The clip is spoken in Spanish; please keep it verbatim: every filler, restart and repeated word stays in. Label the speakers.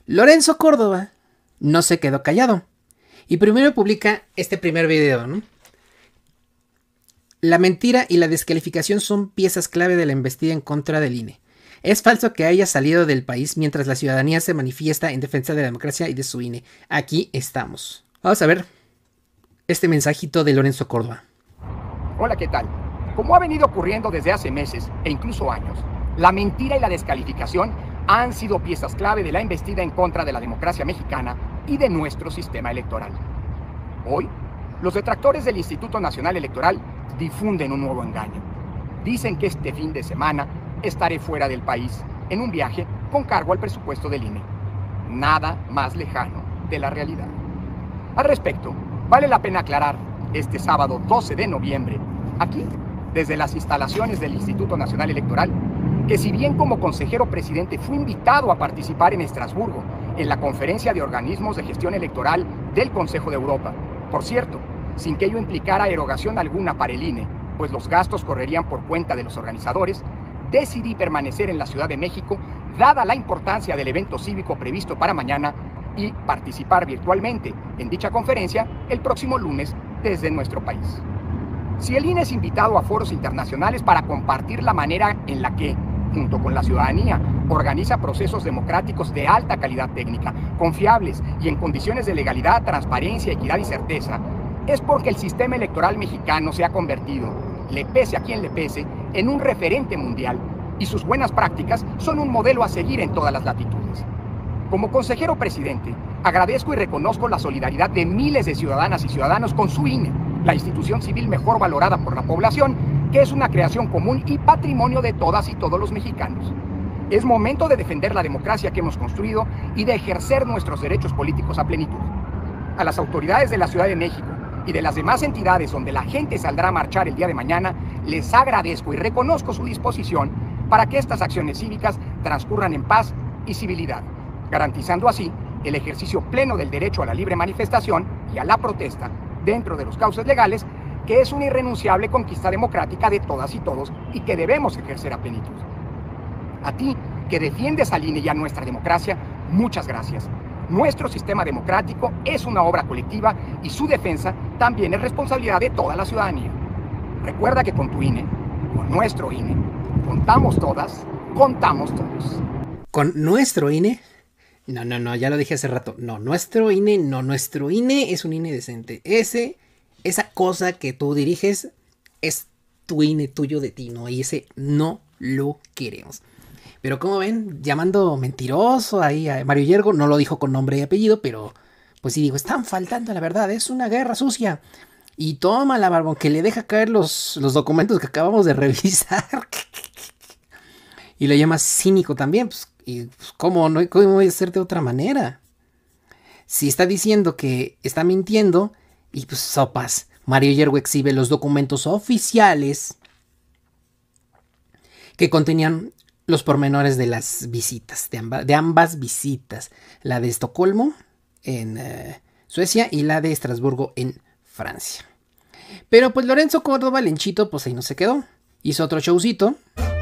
Speaker 1: Lorenzo Córdoba no se quedó callado y primero publica este primer video, ¿no? La mentira y la descalificación son piezas clave de la embestida en contra del I N E. Es falso que haya salido del país mientras la ciudadanía se manifiesta en defensa de la democracia y de su I N E. Aquí estamos. Vamos a ver este mensajito de Lorenzo Córdoba.
Speaker 2: Hola, ¿qué tal? Como ha venido ocurriendo desde hace meses e incluso años, la mentira y la descalificación han sido piezas clave de la embestida en contra de la democracia mexicana y de nuestro sistema electoral. Hoy, los detractores del Instituto Nacional Electoral difunden un nuevo engaño. Dicen que este fin de semana estaré fuera del país en un viaje con cargo al presupuesto del I N E. Nada más lejano de la realidad. Al respecto, vale la pena aclarar este sábado doce de noviembre, aquí, desde las instalaciones del Instituto Nacional Electoral, que si bien como consejero presidente fui invitado a participar en Estrasburgo en la conferencia de organismos de gestión electoral del Consejo de Europa, por cierto, sin que ello implicara erogación alguna para el I N E, pues los gastos correrían por cuenta de los organizadores, decidí permanecer en la Ciudad de México, dada la importancia del evento cívico previsto para mañana, y participar virtualmente en dicha conferencia el próximo lunes desde nuestro país. Si el I N E es invitado a foros internacionales para compartir la manera en la que, junto con la ciudadanía, organiza procesos democráticos de alta calidad técnica, confiables y en condiciones de legalidad, transparencia, equidad y certeza, es porque el sistema electoral mexicano se ha convertido, le pese a quien le pese, en un referente mundial y sus buenas prácticas son un modelo a seguir en todas las latitudes. Como consejero presidente, agradezco y reconozco la solidaridad de miles de ciudadanas y ciudadanos con su I N E, la institución civil mejor valorada por la población, que es una creación común y patrimonio de todas y todos los mexicanos. Es momento de defender la democracia que hemos construido y de ejercer nuestros derechos políticos a plenitud. A las autoridades de la Ciudad de México y de las demás entidades donde la gente saldrá a marchar el día de mañana, les agradezco y reconozco su disposición para que estas acciones cívicas transcurran en paz y civilidad, garantizando así el ejercicio pleno del derecho a la libre manifestación y a la protesta dentro de los cauces legales, que es una irrenunciable conquista democrática de todas y todos y que debemos ejercer a plenitud. A ti, que defiendes al I N E y a nuestra democracia, muchas gracias. Nuestro sistema democrático es una obra colectiva y su defensa también es responsabilidad de toda la ciudadanía. Recuerda que con tu I N E, con nuestro I N E, contamos todas, contamos todos.
Speaker 1: ¿Con nuestro I N E? No, no, no, ya lo dije hace rato. No, nuestro I N E, no, nuestro I N E es un I N E decente. Ese, esa cosa que tú diriges es tu I N E tuyo de ti, ¿no? Y ese no lo queremos. Pero como ven, llamando mentiroso ahí a Mario Yergo, no lo dijo con nombre y apellido, pero pues sí digo, están faltando la verdad, es una guerra sucia. Y toma la barbón, que le deja caer los, los documentos que acabamos de revisar. Y lo llama cínico también, pues, y pues, ¿cómo, no, ¿cómo voy a hacer de otra manera? Si está diciendo que está mintiendo, y pues sopas, Mario Yergo exhibe los documentos oficiales que contenían los pormenores de las visitas, de, amba, de ambas visitas, la de Estocolmo en uh, Suecia y la de Estrasburgo en Francia. Pero pues Lorenzo Córdoba, Lenchito, pues ahí no se quedó, hizo otro showcito.